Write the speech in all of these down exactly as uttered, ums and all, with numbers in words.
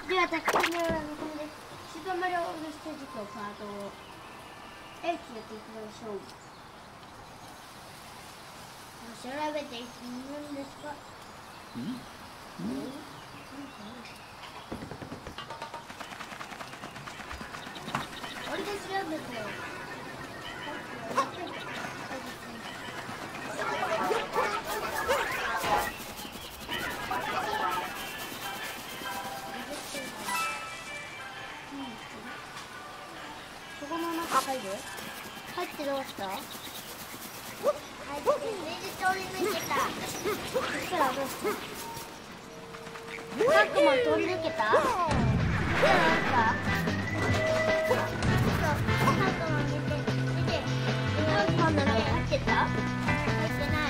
では、宅地のような見込みで、スーパーマリオオールステージとパートエイチやっていきましょう。調べていくんですか？うん？うん？俺で調べてよ。そこの中入る？入ってどうした？入って通り抜けた。そしたらどうした？パックマン通り抜けた？そしたらどうした？パックマン出て、出て、パックマンの中入ってた？入ってない。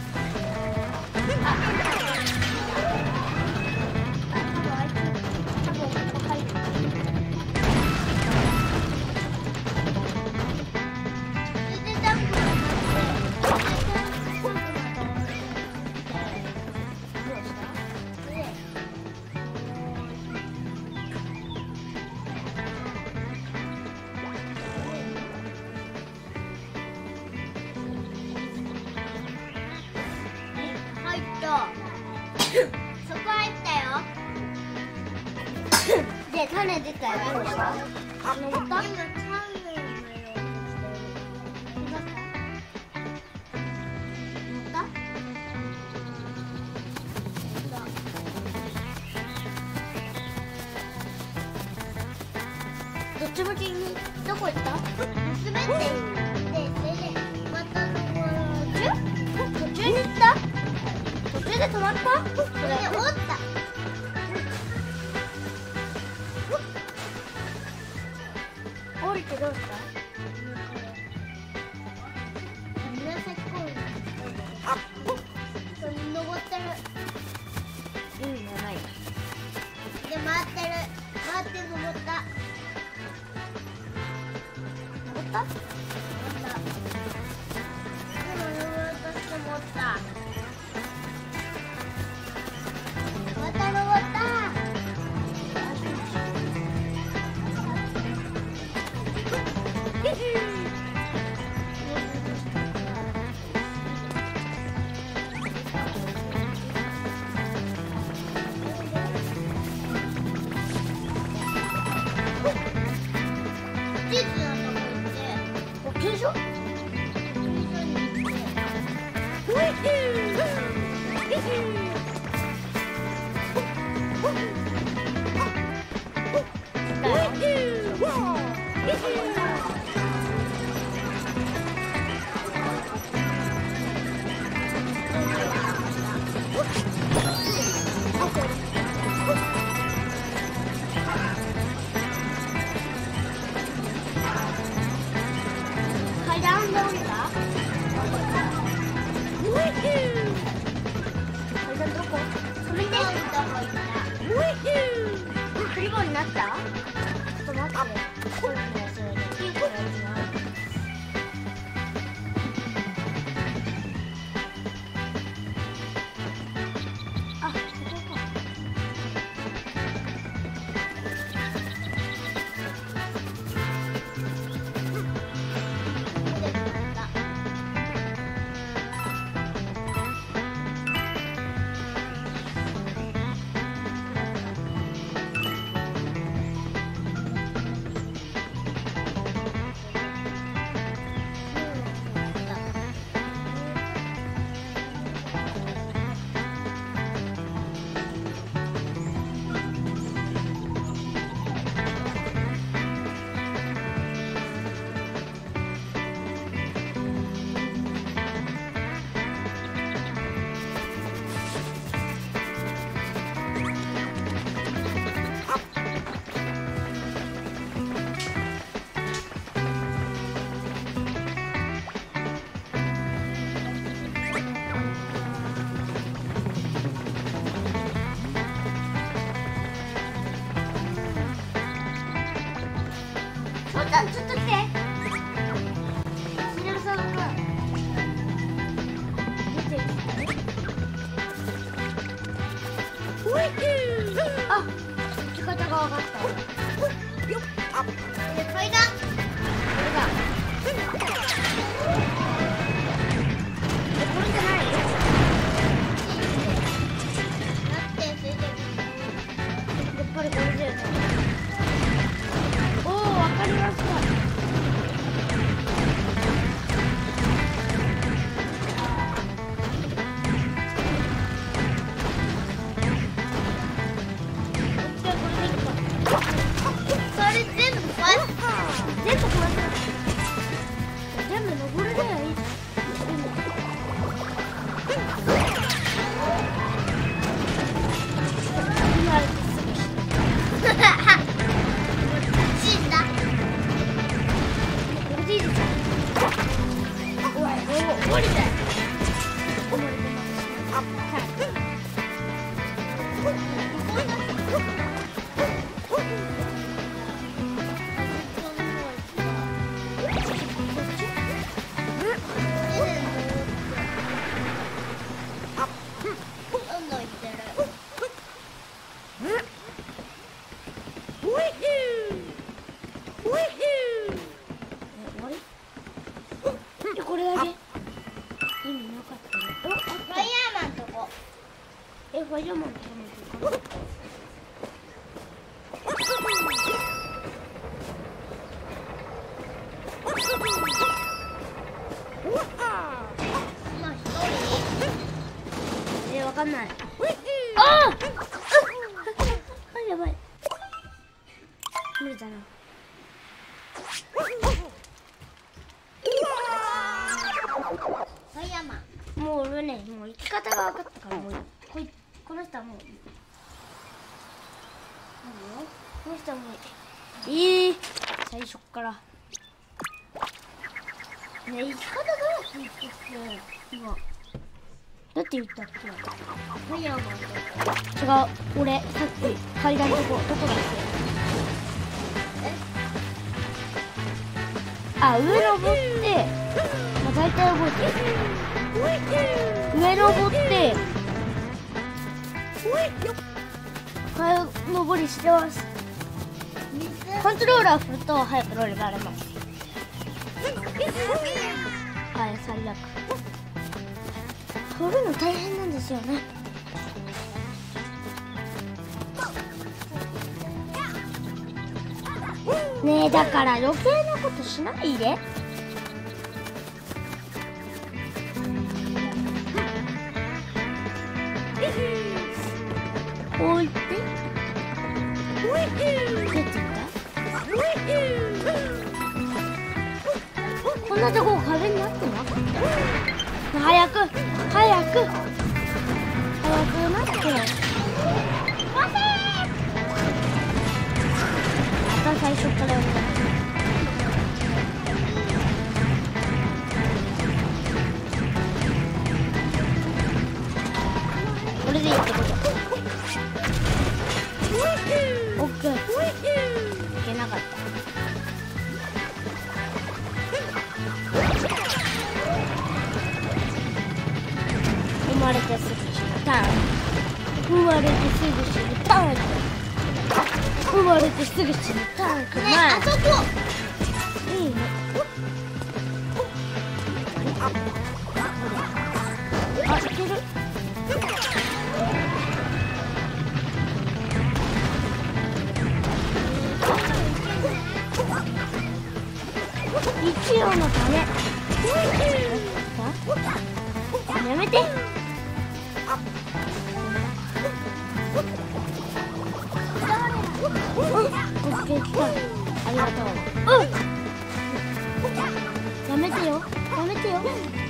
そこ入ったよ。で、種出たよ。どうした？登った？どっち向きにどこ行った？滑ってで、それでまた途中？途中に行った？途中で止まった？それで折った。降りてどうした？紫コーン。それに登ってる。意味がない。で回ってる。回って登った。登った？登った。でも登ろうとして登った。ちょっと来て。しのぶさんが出てきた。あ、こっちかが分かった俺。で階段。これだ。え、これじゃない。だってそれでやっぱりこれだよね。おお、分かりました。これだけ意味なかったね。ファイヤーマンとこ。え、ファイヤーマンとこのとこ。え、わかんない。ああ。あ、やばい。無理だな。ファイヤーマン。もう俺ね、もう生き方が分かったから、もうこいこの人はもう。この人はもういい。最初から。ね、生き方が分かって今。だって言ったっけ？ファイヤーマン。違う、俺さっき階段のとこどこだっけ？あ、上登って、まあ、大体覚えてる。上登って、早登りしてます。コントローラー振ると早くロールがれます。はい、最悪。振るの大変なんですよね。ねえ、だから余計なことしないで。こういって出てた。こんなとこ壁になってなかった。早く早く早くなって。最初からやる。これでいいってこと。オッケー。いけなかった。生まれてすぐ死ぬターン。生まれてすぐ死ぬターン。生まれてすぐ死ぬタンクマン。ね、あそこ。いいね。あ、いける。一応のため。やめて。オッケー、来た。ありがとう。うん。やめてよ。やめてよ。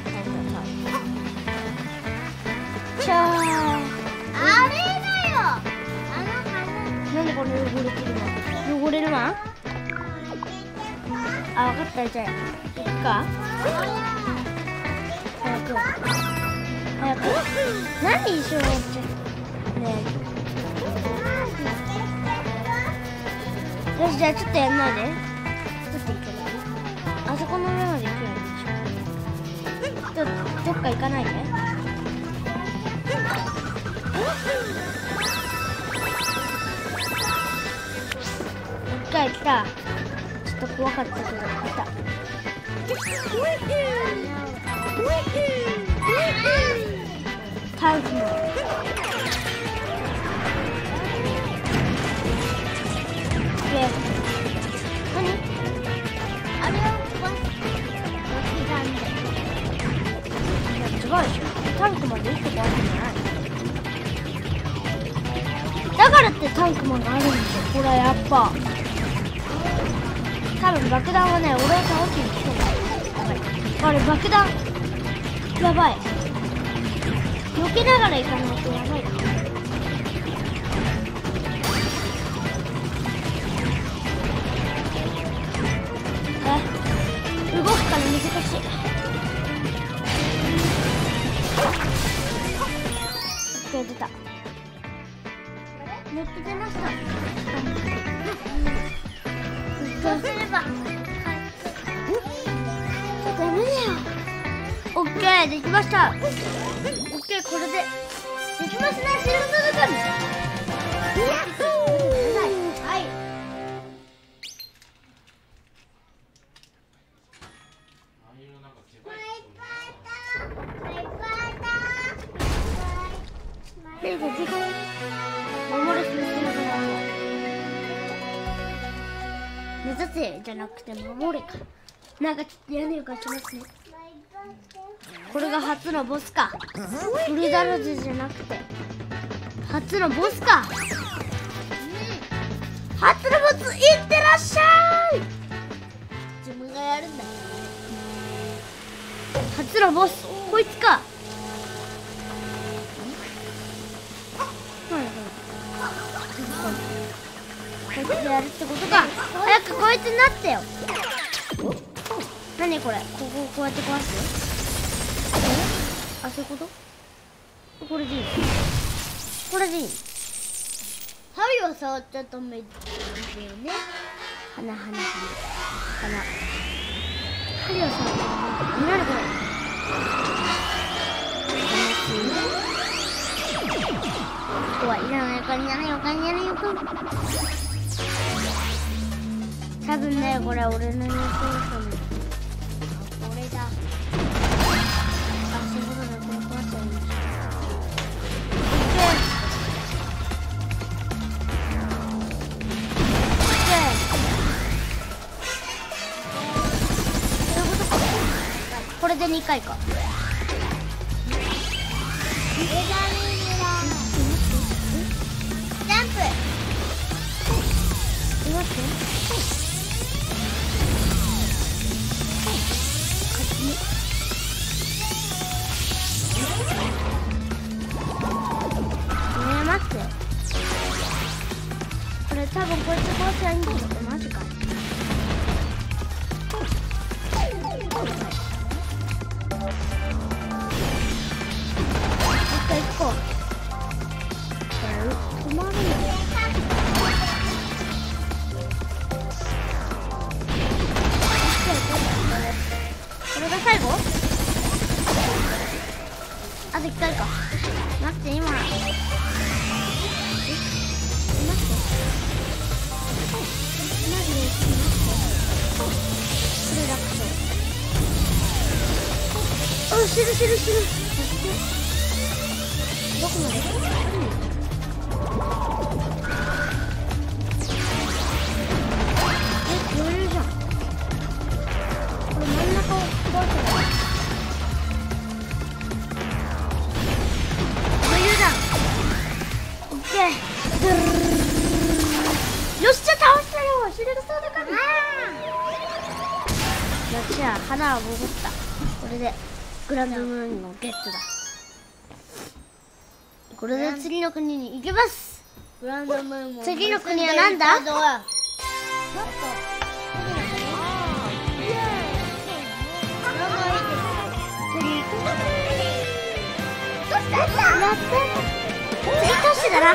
ちゃー。あれだよ。あの花。なんでこれ汚れてるの？汚れるわ。あ、分かった。じゃあ、行くか。早く。早く。何一緒にやっちゃう。ねえ。よし、じゃあちょっとやんないで。ちょっと行けない。あそこの上まで行けないでしょ。ちょっとどっか行かないで。 近い来た。ちょっと怖かったけど来た。タンクも何あれを壊す違うでしょ。タンクまでいっこ壊すんじゃない。だからってタンクマンがあるんですよ。これやっぱ多分爆弾はね、俺を倒しに来てない。やばい、あれ爆弾やばい。避けながら行かないとやばい。え、動くから難しい。オッケー、出た。めっちゃ出ました。そうすればダメだよ。オッケー、できました。オッケー、これでできますね、シルドル君。はい。目指せじゃなくて守れか。なんかちょっとやる予感しますね。これが初のボスか。ブルダロズじゃなくて初のボスか。初のボスいってらっしゃい。自分がやるんだ。初のボスこいつか。こいつでやるってことか。早くこいつになってよ。何これ、こここうやって壊す。あ、そういうこと。これでいい。これでいい。針を触っちゃダメですよね。花花花花針を触っちゃダメ。何これ。ここはいらないよかにやるよかにやるよか。多分ね、これ俺の予想したの。これだ。あ、そういうことだ。これ壊っちゃうんです。オッケー。オッケー。そういうことか。これでにかいか。ジャンプ。待って。これ多分こいつ壊しゃいいんだけど、マジか。一回行こう。これ止まるの。これが最後？あと一回か。待って、今。あ、知る知る知る。どこまで？え、余裕じゃん。これ真ん中を壊せば余裕だ。オッケー。よっしゃ、倒したよ。シルドソードかな。よっしゃ、花は潜った。これでグランドムーンのゲットだ。これで次の国に行きます。グランドムーンも次の国はなんだ？次都市だな。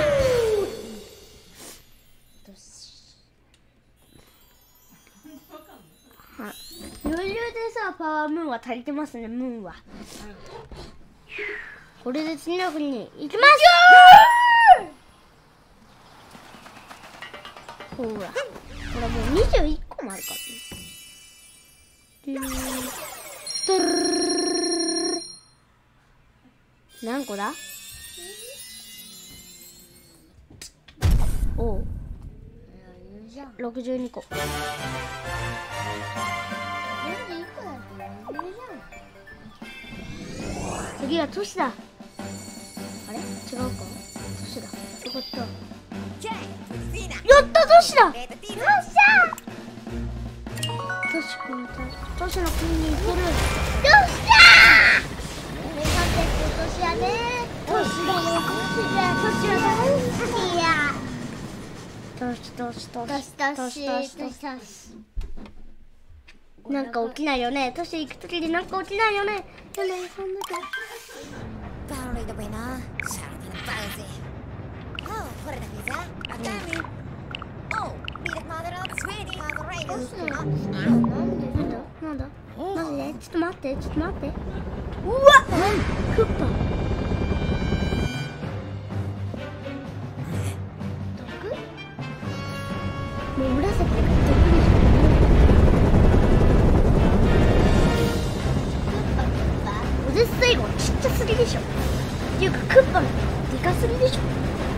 余裕でさ、パワームーンは足りてますね。ムーンはこれで次の国に行きます。ほらほらもうにじゅういっこもあるからね。トゥルル何個だ？おうろくじゅうにこ。次はトシだ。あれ違うか。トシだ。よかった。やったトシだ。よっしゃトシ君とトシの国に行ける。よっしゃーメガテックトシやね。トシだよ。トシは大好きや。トシトシトシトシトシトシトシ。なんか起きないよね。トシ行くときになんか起きないよね。でもそんなか。 Paroli da buena, charla de pausa. Oh, fuera de pizza, acá. Oh, mira madre of sweetie, how the rain is. なんだなんだマジでちょっと待ってちょっと待って。うわクッパ毒もう紫が毒でしょ。おで最後ちっちゃすぎでしょ。っていうかクッパのでかすぎでしょ。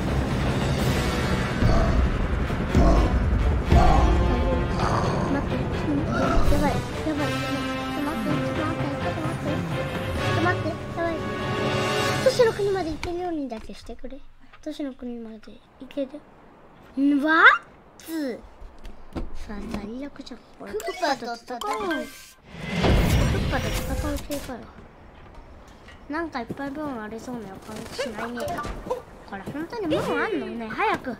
待ってやばいやばいちょっと待ってちょっと待ってちょっと待ってちょっと待ってやばい。都市の国まで行けるようにだけしてくれ。都市の国まで行けるんわつさあ最悪じゃん。これクッパと戦おう。クッパと戦う系かよ。なんかいっぱい分ありそうな予感しないね。これ本当に分あんのね。早く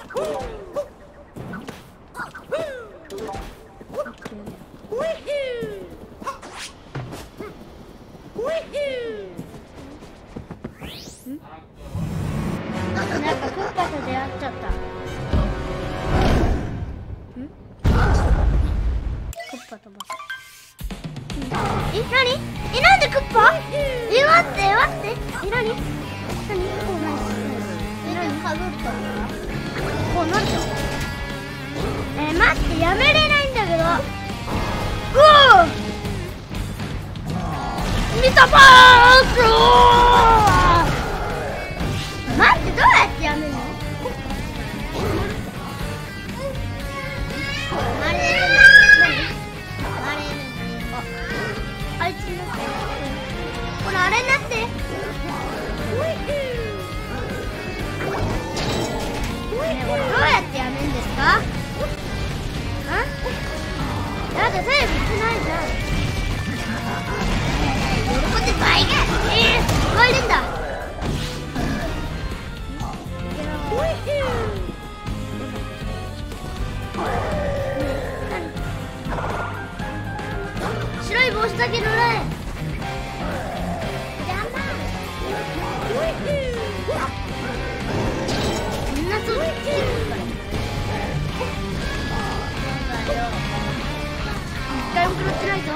なんかクッパと出会っちゃった。んクッパとバカ。え、なにえ、なんでクッパえ、待って待ってえ、なになにこうないしえ、なにかぶったこうなっちゃう。え、待ってやめれないんだけど。うお見たパーク待ってどうやってやめるのあれあいつになってほらあれになってねえこれどうやってやめるんですかあだってテレビしてないじゃん。喜んで倍がえー、割れんだ白い帽子だけ塗られみんなそう言ってるから一回も食らってないぞ。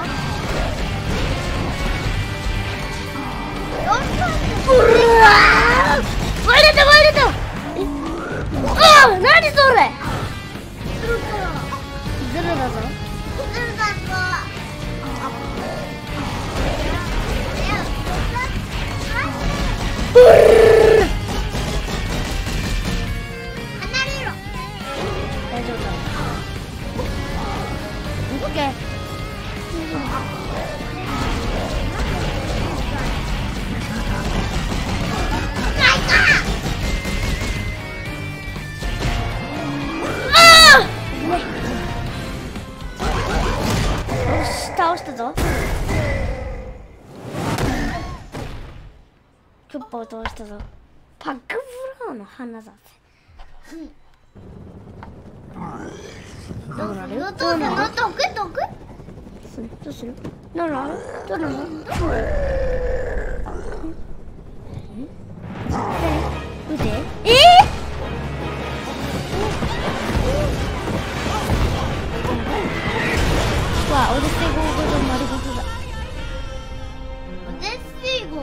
うわー割れた割れたえああ何それズルだぞズルだぞ離れろ大丈夫だオッケー倒したぞ。クッパを倒したぞ。パックブラウンの花だぜ。どうなる？どうなる？どくどく？どうする？どうなる？どうなる？見て。えー？わあ、オデッセイ号ごと丸ごとだ。オデッセイ号。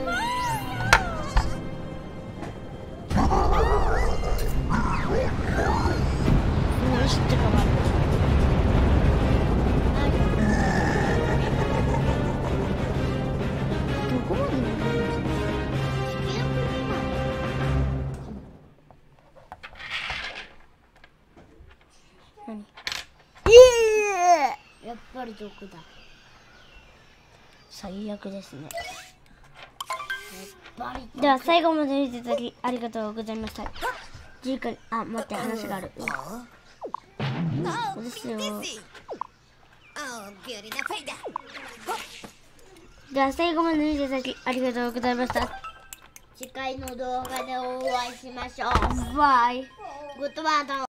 よしってかまる。 っぱり毒だ。最悪ですね。では最後まで見ていただきありがとうございました。次回、あ、待って、話がある。 Oh, ですよ。 easy. Oh, good enough. Hey, da. では最後まで見ていただきありがとうございました。次回の動画でお会いしましょう。バイ。グッドバイ。